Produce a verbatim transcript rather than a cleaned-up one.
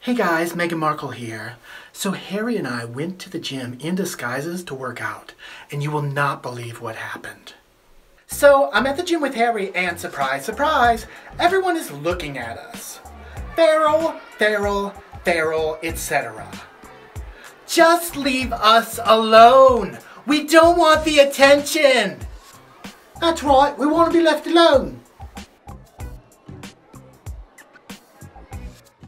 Hey guys, Meghan Markle here. So Harry and I went to the gym in disguises to work out, and you will not believe what happened. So I'm at the gym with Harry and surprise, surprise, everyone is looking at us. Farel, farel, farel, et cetera. Just leave us alone. We don't want the attention. That's right, we want to be left alone.